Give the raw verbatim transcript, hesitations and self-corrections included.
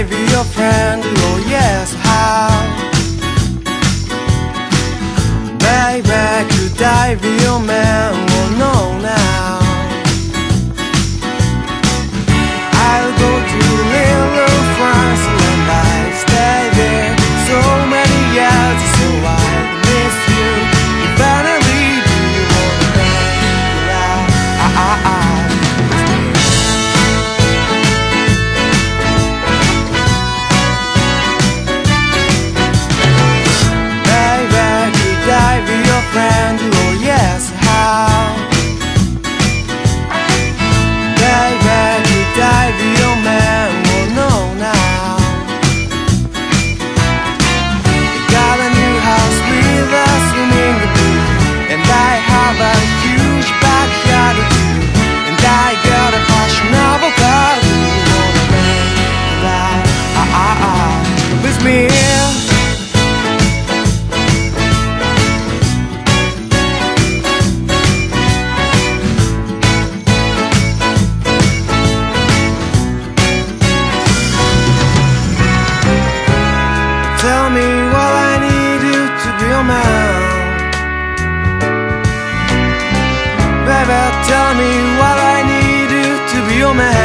be your friend? Oh yes, how? Baby, could I be your man? Oh no, now I'll go to little France and I stay there so many years, so I miss you. Finally, do you wanna make love? Ah ah ah. Friend, oh yes, how? Baby, could I be your man? Oh no, now I got a new house with a swimming pool, and I have a huge backyard too, and I got a fashionable car. Do you wanna make that? Ah ah ah, with me? Tell me what I need you to be your man. Baby, tell me what I need you to be your man.